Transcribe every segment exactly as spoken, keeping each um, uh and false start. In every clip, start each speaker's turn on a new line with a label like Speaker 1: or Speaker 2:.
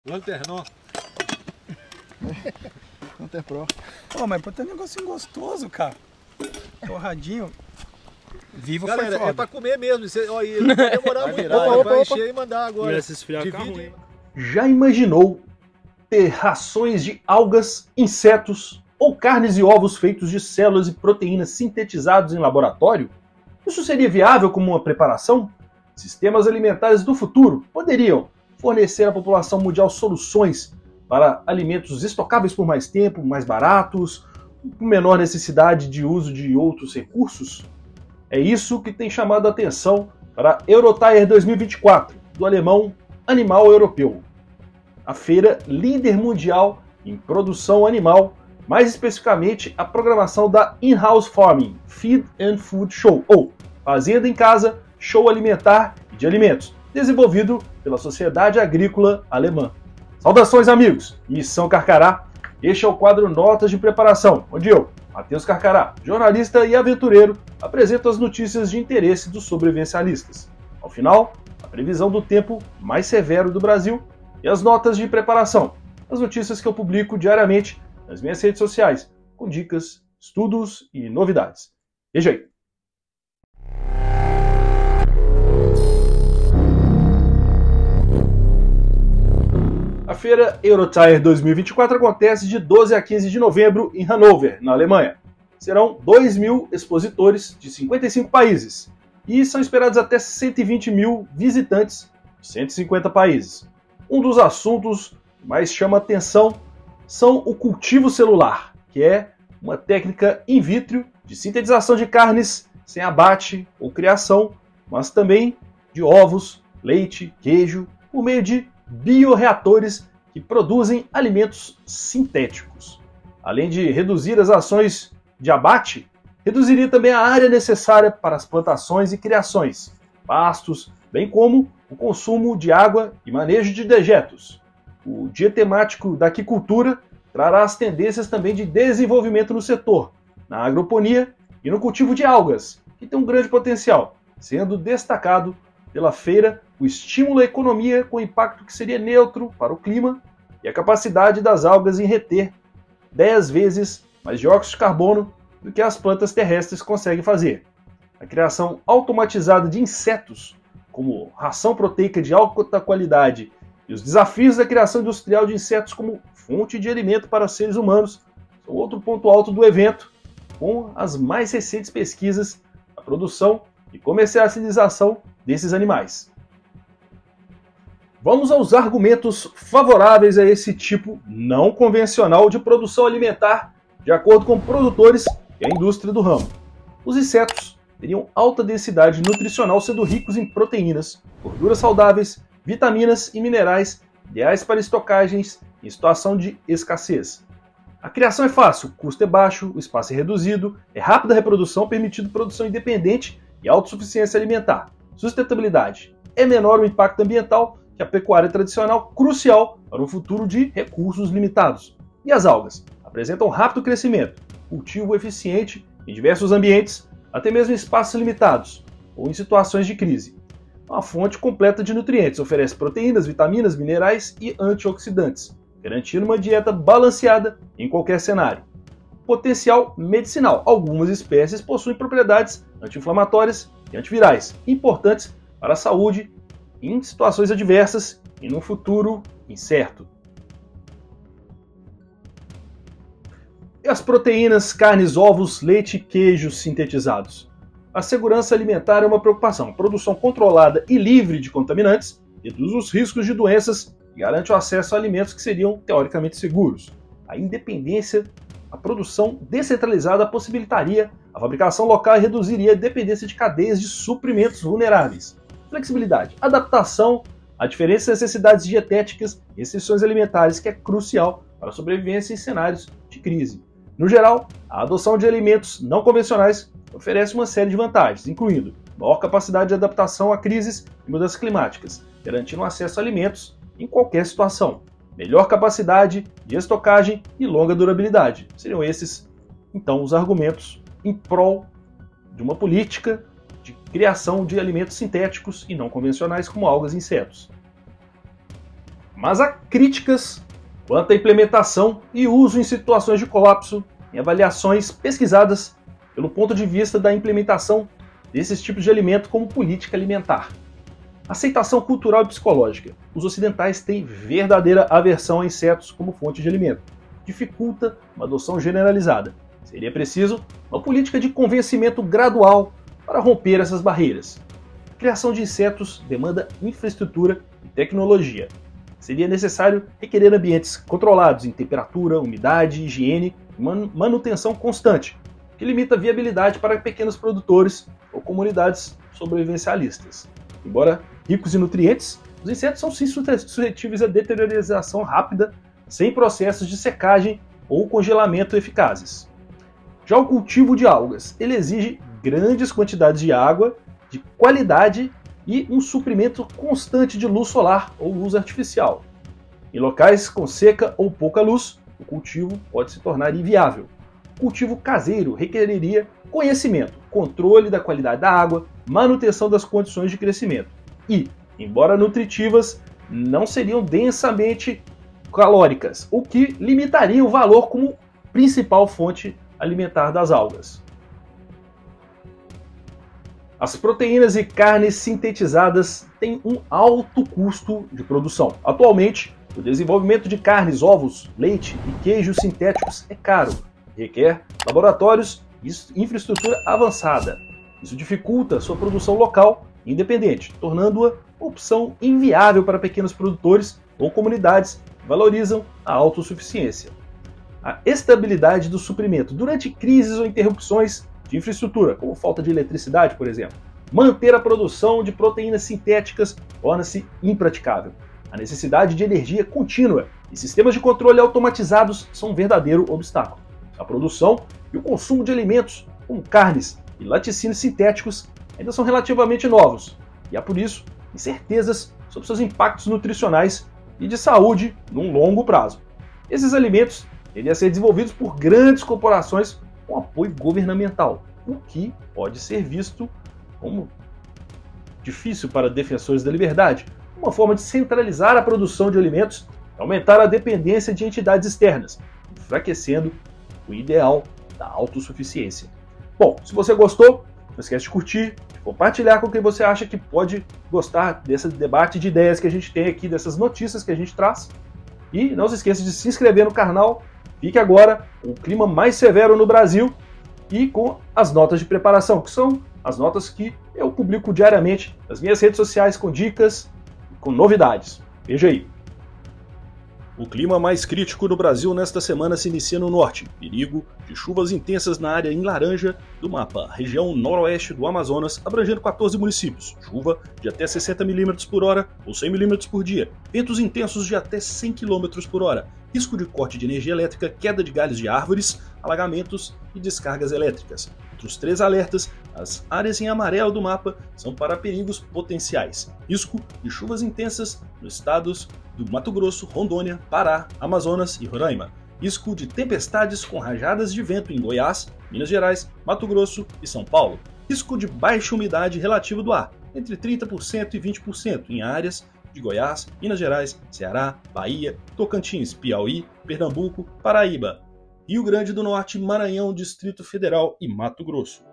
Speaker 1: Lanternon.
Speaker 2: Lanterpro.
Speaker 3: Pô, mas pode ter um negocinho gostoso, cara. Torradinho. Vivo
Speaker 1: Galera,
Speaker 3: foi foda.
Speaker 1: é pra comer mesmo. Você, ó, ele não vai demorar muito,
Speaker 2: virar,
Speaker 1: não.
Speaker 2: opa,
Speaker 1: Ele vai
Speaker 2: opa,
Speaker 1: encher e mandar agora.
Speaker 4: Ia se esfriar, fica
Speaker 1: Divide,
Speaker 4: ruim.
Speaker 1: hein?
Speaker 5: Já imaginou ter rações de algas, insetos ou carnes e ovos feitos de células e proteínas sintetizados em laboratório? Isso seria viável como uma preparação? Sistemas alimentares do futuro poderiam fornecer à população mundial soluções para alimentos estocáveis por mais tempo, mais baratos, com menor necessidade de uso de outros recursos? É isso que tem chamado a atenção para a Eurotire dois mil e vinte e quatro, do alemão Animal Europeu. A feira líder mundial em produção animal, mais especificamente a programação da In-House Farming Feed and Food Show, ou Fazenda em Casa, Show Alimentar e de Alimentos, desenvolvido pela Sociedade Agrícola Alemã. Saudações, amigos! Missão Carcará. Este é o quadro Notas de Preparação, onde eu, Matheus Carcará, jornalista e aventureiro, apresento as notícias de interesse dos sobrevivencialistas. Ao final, a previsão do tempo mais severo do Brasil e as notas de preparação, as notícias que eu publico diariamente nas minhas redes sociais, com dicas, estudos e novidades. Veja aí! A feira Eurotire dois mil e vinte e quatro acontece de doze a quinze de novembro em Hannover, na Alemanha. Serão dois mil expositores de cinquenta e cinco países e são esperados até cento e vinte mil visitantes de cento e cinquenta países. Um dos assuntos que mais chama atenção são o cultivo celular, que é uma técnica in vitro de sintetização de carnes sem abate ou criação, mas também de ovos, leite, queijo, por meio de bioreatores que produzem alimentos sintéticos. Além de reduzir as ações de abate, reduziria também a área necessária para as plantações e criações, pastos, bem como o consumo de água e manejo de dejetos. O dia temático da aquicultura trará as tendências também de desenvolvimento no setor, na agroponia e no cultivo de algas, que tem um grande potencial, sendo destacado pela feira o estímulo à economia com impacto que seria neutro para o clima e a capacidade das algas em reter dez vezes mais dióxido de carbono do que as plantas terrestres conseguem fazer. A criação automatizada de insetos, como ração proteica de alta qualidade, e os desafios da criação industrial de insetos como fonte de alimento para seres humanos são outro ponto alto do evento, com as mais recentes pesquisas na produção e comercialização desses animais. Vamos aos argumentos favoráveis a esse tipo não convencional de produção alimentar, de acordo com produtores e a indústria do ramo. Os insetos teriam alta densidade nutricional, sendo ricos em proteínas, gorduras saudáveis, vitaminas e minerais, ideais para estocagens em situação de escassez. A criação é fácil, o custo é baixo, o espaço é reduzido, é rápida a reprodução, permitindo produção independente e autossuficiência alimentar. Sustentabilidade. É menor o impacto ambiental que a pecuária tradicional, crucial para um futuro de recursos limitados. E as algas? Apresentam rápido crescimento, cultivo eficiente em diversos ambientes, até mesmo em espaços limitados ou em situações de crise. Uma fonte completa de nutrientes, oferece proteínas, vitaminas, minerais e antioxidantes, garantindo uma dieta balanceada em qualquer cenário. Potencial medicinal. Algumas espécies possuem propriedades anti-inflamatórias e antivirais, importantes para a saúde em situações adversas e num futuro incerto. E as proteínas, carnes, ovos, leite e queijos sintetizados? A segurança alimentar é uma preocupação. A produção controlada e livre de contaminantes reduz os riscos de doenças e garante o acesso a alimentos que seriam teoricamente seguros. A independência, a produção descentralizada possibilitaria a fabricação local e reduziria a dependência de cadeias de suprimentos vulneráveis. Flexibilidade, adaptação a diferentes necessidades dietéticas e restrições alimentares, que é crucial para a sobrevivência em cenários de crise. No geral, a adoção de alimentos não convencionais oferece uma série de vantagens, incluindo maior capacidade de adaptação a crises e mudanças climáticas, garantindo acesso a alimentos em qualquer situação, melhor capacidade de estocagem e longa durabilidade. Seriam esses, então, os argumentos em prol de uma política de criação de alimentos sintéticos e não convencionais como algas e insetos. mas há críticas quanto à implementação e uso em situações de colapso em avaliações pesquisadas pelo ponto de vista da implementação desses tipos de alimento como política alimentar. Aceitação cultural e psicológica. Os ocidentais têm verdadeira aversão a insetos como fonte de alimento. Dificulta uma adoção generalizada. Seria preciso uma política de convencimento gradual para romper essas barreiras. A criação de insetos demanda infraestrutura e tecnologia. Seria necessário requerer ambientes controlados em temperatura, umidade, higiene e manutenção constante, que limita a viabilidade para pequenos produtores ou comunidades sobrevivencialistas. Embora ricos em nutrientes, os insetos são sim suscetíveis a deteriorização rápida, sem processos de secagem ou congelamento eficazes. Já o cultivo de algas, ele exige grandes quantidades de água, de qualidade e um suprimento constante de luz solar ou luz artificial. Em locais com seca ou pouca luz, o cultivo pode se tornar inviável. O cultivo caseiro requeriria conhecimento, controle da qualidade da água, manutenção das condições de crescimento e, embora nutritivas, não seriam densamente calóricas, o que limitaria o valor como principal fonte alimentar das algas. As proteínas e carnes sintetizadas têm um alto custo de produção. Atualmente, o desenvolvimento de carnes, ovos, leite e queijos sintéticos é caro, requer laboratórios e infraestrutura avançada. Isso dificulta sua produção local e independente, tornando-a opção inviável para pequenos produtores ou comunidades que valorizam a autossuficiência. A estabilidade do suprimento durante crises ou interrupções de infraestrutura, como falta de eletricidade, por exemplo. Manter a produção de proteínas sintéticas torna-se impraticável. A necessidade de energia contínua e sistemas de controle automatizados são um verdadeiro obstáculo. A produção e o consumo de alimentos, como carnes e laticínios sintéticos, ainda são relativamente novos, e há por isso incertezas sobre seus impactos nutricionais e de saúde num longo prazo. Esses alimentos teriam a ser desenvolvidos por grandes corporações com apoio governamental, o que pode ser visto como difícil para defensores da liberdade, uma forma de centralizar a produção de alimentos e aumentar a dependência de entidades externas, enfraquecendo o ideal da autossuficiência. Bom, se você gostou, não esquece de curtir, de compartilhar com quem você acha que pode gostar desse debate de ideias que a gente tem aqui, dessas notícias que a gente traz. E não se esqueça de se inscrever no canal. Fique agora com o clima mais severo no Brasil e com as notas de preparação, que são as notas que eu publico diariamente nas minhas redes sociais com dicas, com novidades. Veja aí. O clima mais crítico no Brasil nesta semana se inicia no norte. Perigo de chuvas intensas na área em laranja do mapa, região noroeste do Amazonas, abrangendo quatorze municípios. Chuva de até sessenta milímetros por hora ou cem milímetros por dia. Ventos intensos de até cem quilômetros por hora. Risco de corte de energia elétrica, queda de galhos de árvores, alagamentos e descargas elétricas. Outros três alertas, as áreas em amarelo do mapa, são para perigos potenciais. Risco de chuvas intensas nos estados do Mato Grosso, Rondônia, Pará, Amazonas e Roraima. Risco de tempestades com rajadas de vento em Goiás, Minas Gerais, Mato Grosso e São Paulo. Risco de baixa umidade relativa do ar, entre trinta por cento e vinte por cento em áreas de Goiás, Minas Gerais, Ceará, Bahia, Tocantins, Piauí, Pernambuco, Paraíba, Rio Grande do Norte, Maranhão, Distrito Federal e Mato Grosso.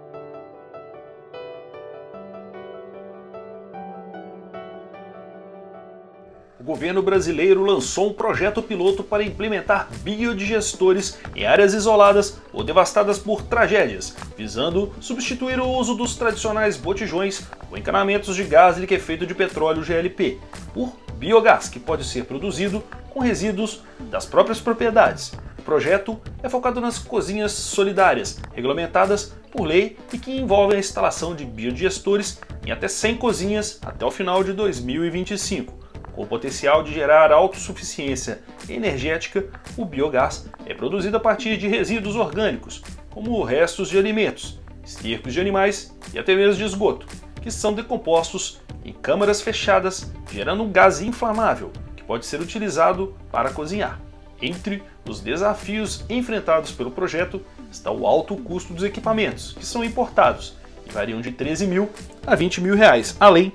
Speaker 5: O governo brasileiro lançou um projeto piloto para implementar biodigestores em áreas isoladas ou devastadas por tragédias, visando substituir o uso dos tradicionais botijões ou encanamentos de gás liquefeito de petróleo G L P por biogás, que pode ser produzido com resíduos das próprias propriedades. O projeto é focado nas cozinhas solidárias, regulamentadas por lei e que envolvem a instalação de biodigestores em até cem cozinhas até o final de dois mil e vinte e cinco. Com o potencial de gerar autossuficiência energética, o biogás é produzido a partir de resíduos orgânicos, como restos de alimentos, estercos de animais e até mesmo de esgoto, que são decompostos em câmaras fechadas, gerando um gás inflamável, que pode ser utilizado para cozinhar. Entre os desafios enfrentados pelo projeto está o alto custo dos equipamentos, que são importados e variam de treze mil a vinte mil reais, além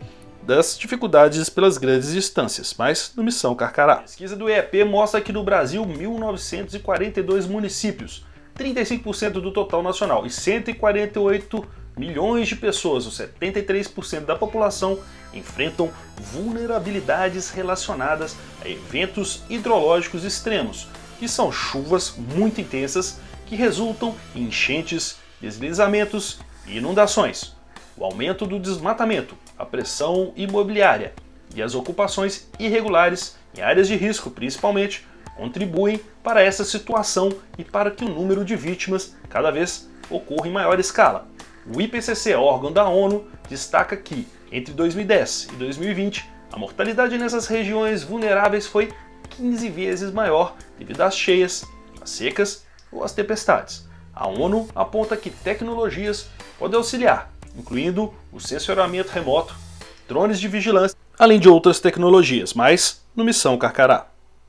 Speaker 5: das dificuldades pelas grandes distâncias, mas no Missão Carcará. A pesquisa do I E P mostra que no Brasil mil novecentos e quarenta e dois municípios, trinta e cinco por cento do total nacional, e cento e quarenta e oito milhões de pessoas, ou setenta e três por cento da população, enfrentam vulnerabilidades relacionadas a eventos hidrológicos extremos, que são chuvas muito intensas que resultam em enchentes, deslizamentos e inundações, o aumento do desmatamento, a pressão imobiliária e as ocupações irregulares em áreas de risco, principalmente, contribuem para essa situação e para que o número de vítimas cada vez ocorra em maior escala. O I P C C, órgão da ONU, destaca que, entre dois mil e dez e dois mil e vinte, a mortalidade nessas regiões vulneráveis foi quinze vezes maior devido às cheias, às secas ou às tempestades. A ONU aponta que tecnologias podem auxiliar, incluindo o sensoramento remoto, drones de vigilância, além de outras tecnologias, mas no Missão Carcará.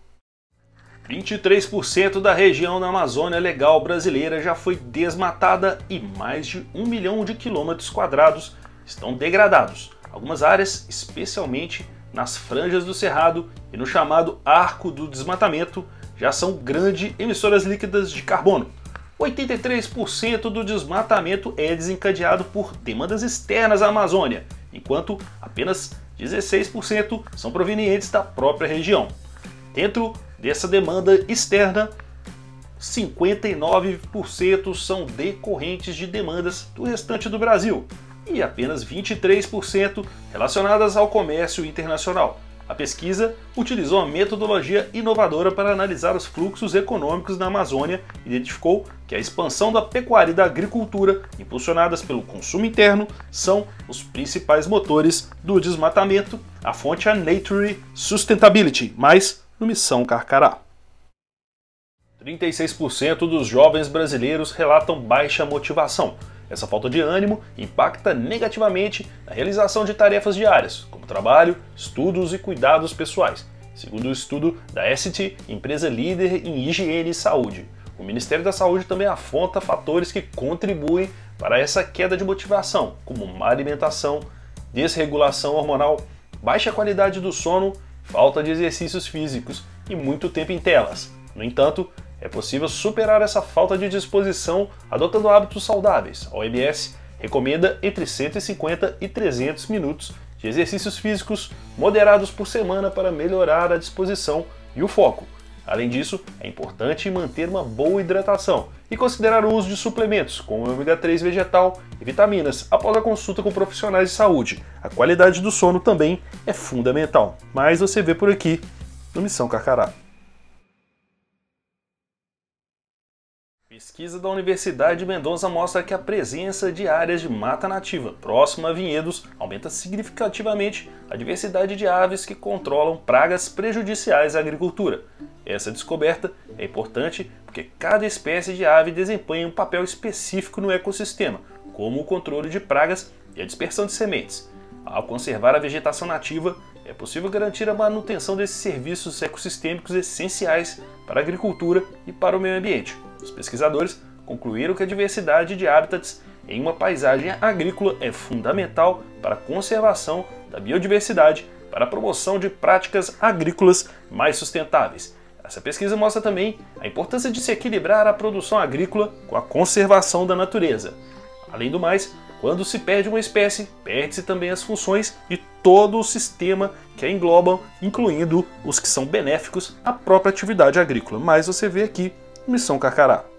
Speaker 5: vinte e três por cento da região da Amazônia Legal brasileira já foi desmatada e mais de um milhão de quilômetros quadrados estão degradados. Algumas áreas, especialmente nas franjas do Cerrado e no chamado Arco do Desmatamento, já são grandes emissoras líquidas de carbono. oitenta e três por cento do desmatamento é desencadeado por demandas externas à Amazônia, enquanto apenas dezesseis por cento são provenientes da própria região. Dentro dessa demanda externa, cinquenta e nove por cento são decorrentes de demandas do restante do Brasil e apenas vinte e três por cento relacionadas ao comércio internacional. A pesquisa utilizou uma metodologia inovadora para analisar os fluxos econômicos na Amazônia e identificou que a expansão da pecuária e da agricultura, impulsionadas pelo consumo interno, são os principais motores do desmatamento. A fonte é a Nature Sustainability, mas no Missão Carcará. trinta e seis por cento dos jovens brasileiros relatam baixa motivação. Essa falta de ânimo impacta negativamente na realização de tarefas diárias, como trabalho, estudos e cuidados pessoais, segundo o estudo da S T, empresa líder em higiene e saúde. O Ministério da Saúde também aponta fatores que contribuem para essa queda de motivação, como má alimentação, desregulação hormonal, baixa qualidade do sono, falta de exercícios físicos e muito tempo em telas. No entanto, é possível superar essa falta de disposição adotando hábitos saudáveis. A O M S recomenda entre cento e cinquenta e trezentos minutos de exercícios físicos moderados por semana para melhorar a disposição e o foco. Além disso, é importante manter uma boa hidratação e considerar o uso de suplementos, como o ômega três vegetal e vitaminas, após a consulta com profissionais de saúde. A qualidade do sono também é fundamental, mas você vê por aqui no Missão Carcará. Pesquisa da Universidade de Mendonça mostra que a presença de áreas de mata nativa próxima a vinhedos aumenta significativamente a diversidade de aves que controlam pragas prejudiciais à agricultura. Essa descoberta é importante porque cada espécie de ave desempenha um papel específico no ecossistema, como o controle de pragas e a dispersão de sementes. Ao conservar a vegetação nativa, é possível garantir a manutenção desses serviços ecossistêmicos essenciais para a agricultura e para o meio ambiente. Os pesquisadores concluíram que a diversidade de hábitats em uma paisagem agrícola é fundamental para a conservação da biodiversidade, para a promoção de práticas agrícolas mais sustentáveis. Essa pesquisa mostra também a importância de se equilibrar a produção agrícola com a conservação da natureza. Além do mais, quando se perde uma espécie, perde-se também as funções de todo o sistema que a englobam, incluindo os que são benéficos à própria atividade agrícola. Mas você vê aqui Missão Carcará.